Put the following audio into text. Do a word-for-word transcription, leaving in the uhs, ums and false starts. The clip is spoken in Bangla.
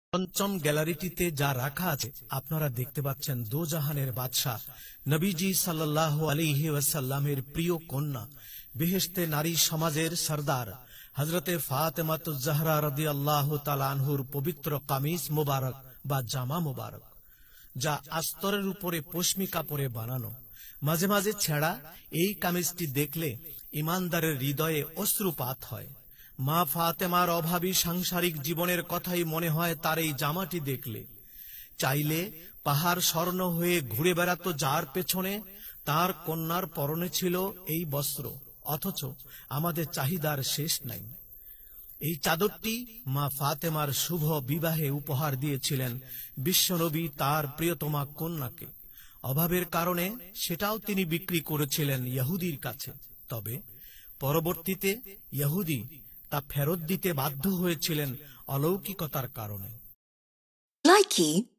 পঞ্চম গ্যালারিটিতে যা রাখা আছে আপনারা দেখতে পাচ্ছেন দোজাহানের বাদশাহ নবীজি সাল্লাল্লাহু আলাইহি ওয়াসাল্লামের প্রিয় কন্যা, বেহেশতে নারী সমাজের সরদার হযরতে ফাতেমাতুজ জাহরা রাদিয়াল্লাহু তাআলা আনহুর পবিত্র কামিজ মোবারক বা জামা মোবারক, যা আস্তরের উপরে পশমি কাপড়ে বানানো। মাঝে মাঝে ছেঁড়া এই কামিজটি দেখলে ইমানদারের হৃদয়ে অশ্রুপাত হয়। মা ফাতেমার অভাবী সাংসারিক জীবনের কথাই মনে হয় তার এই জামাটি দেখলে। চাইলে পাহাড় স্বর্ণ হয়ে ঘুরে বেড়াত যার পেছনে, তার কন্যার পরনে ছিল এই বস্ত্র, অথচ আমাদের চাহিদার শেষ নাই। এই চাদরটি মা ফাতেমার শুভ বিবাহে উপহার দিয়েছিলেন বিশ্বনবী তার প্রিয়তমা কন্যাকে। অভাবের কারণে সেটাও তিনি বিক্রি করেছিলেন ইহুদির কাছে। তবে পরবর্তীতে ইহুদি তা ফেরত দিতে বাধ্য হয়েছিলেন অলৌকিকতার কারণে। Likey